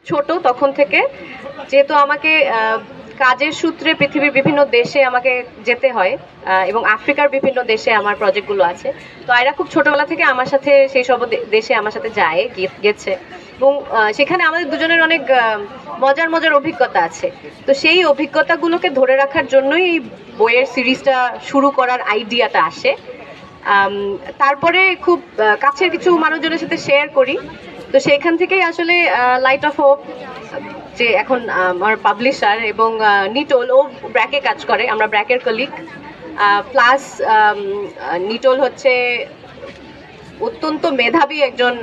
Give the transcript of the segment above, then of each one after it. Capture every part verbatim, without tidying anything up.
ছোট তখন থেকে যেহেতু আমাকে কাজের সূত্রে পৃথিবীর বিভিন্ন দেশে আমাকে যেতে হয় এবং আফ্রিকার বিভিন্ন দেশে আমার প্রজেক্টগুলো আছে, তো আয়রা খুব ছোটবেলা থেকে আমার সাথে সেই সব দেশে আমার সাথে যায় গেছে এবং সেখানে আমাদের দুজনের অনেক মজার মজার অভিজ্ঞতা আছে। তো সেই অভিজ্ঞতাগুলোকে ধরে রাখার জন্যই এই বইয়ের সিরিজটা শুরু করার আইডিয়াটা আসে। তারপরে খুব কাছের কিছু মানুষজনের সাথে শেয়ার করি, তো সেইখান থেকেই আসলে লাইট অফ হোপ যে এখন আমার পাবলিশার এবং নিটোল, ও ব্র্যাকে কাজ করে, আমরা ব্র্যাকের কলিগ, প্লাস নিটোল হচ্ছে অত্যন্ত মেধাবী একজন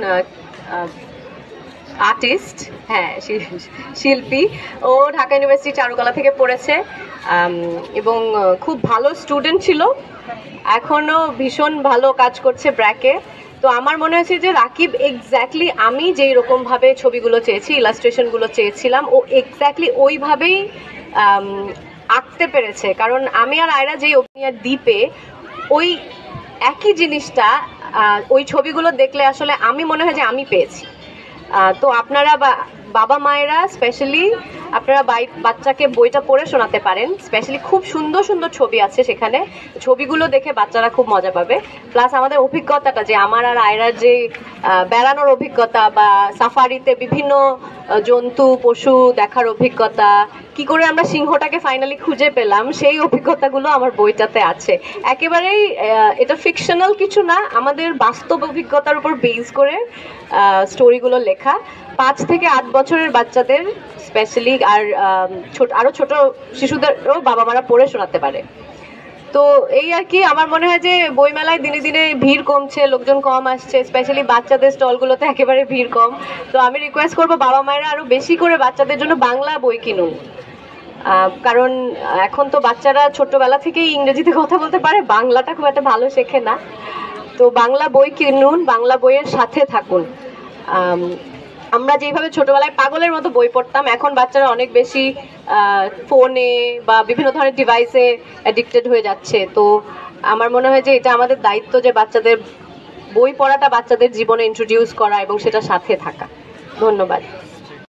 আর্টিস্ট, হ্যাঁ শিল্পী। ও ঢাকা ইউনিভার্সিটি চারুকলা থেকে পড়েছে এবং খুব ভালো স্টুডেন্ট ছিল, এখনও ভীষণ ভালো কাজ করছে ব্র্যাকে। তো আমার মনে হয়েছে যে রাকিব এক্স্যাক্টলি আমি যেই রকমভাবে ছবিগুলো চেয়েছি, ইলাস্ট্রেশনগুলো চেয়েছিলাম, ও এক্স্যাক্টলি ওইভাবেই আঁকতে পেরেছে। কারণ আমি আর আয়রা যেই অভিনয়ের দ্বীপে ওই একই জিনিসটা ওই ছবিগুলো দেখলে আসলে আমি মনে হয় যে আমি পেয়েছি। তো আপনারা বা বাবা মায়েরা স্পেশালি আপনারা বাচ্চাকে বইটা পড়ে শোনাতে পারেন, স্পেশালি খুব সুন্দর সুন্দর ছবি আছে সেখানে, ছবিগুলো দেখে বাচ্চারা খুব মজা পাবে। প্লাস আমাদের অভিজ্ঞতাটা যে আমার আর আয়রার যে বেড়ানোর অভিজ্ঞতা বা সাফারিতে বিভিন্ন জন্তু পশু দেখার অভিজ্ঞতা, কি করে আমরা সিংহটাকে ফাইনালি খুঁজে পেলাম, সেই অভিজ্ঞতাগুলো আমার বইটাতে আছে। একেবারেই এটা ফিকশনাল কিছু না, আমাদের বাস্তব অভিজ্ঞতার উপর বেস করে স্টোরিগুলো লেখা। পাঁচ থেকে আট বছরের বাচ্চাদের স্পেশালি আর ছোট আরো ছোট শিশুদেরও বাবা মারা পড়ে শোনাতে পারে। তো এই আর কি, আমার মনে হয় যে বইমেলায় দিনে দিনে ভিড় কমছে, লোকজন কম আসছে, স্পেশালি বাচ্চাদের স্টলগুলোতে একেবারে ভিড় কম। তো আমি রিকোয়েস্ট করবো বাবা মায়েরা আরো বেশি করে বাচ্চাদের জন্য বাংলা বই কিনুন, কারণ এখন তো বাচ্চারা ছোটবেলা থেকেই ইংরেজিতে কথা বলতে পারে, বাংলাটা খুব একটা ভালো শেখে না। তো বাংলা বই কিনুন, বাংলা বইয়ের সাথে থাকুন। আমরা যেভাবে ছোটবেলায় পাগলের মতো বই পড়তাম, এখন বাচ্চারা অনেক বেশি ফোনে বা বিভিন্ন ধরনের ডিভাইসে অ্যাডিক্টেড হয়ে যাচ্ছে। তো আমার মনে হয় যে এটা আমাদের দায়িত্ব যে বাচ্চাদের বই পড়াটা বাচ্চাদের জীবনে ইন্ট্রোডিউস করা এবং সেটা সাথে থাকা। ধন্যবাদ।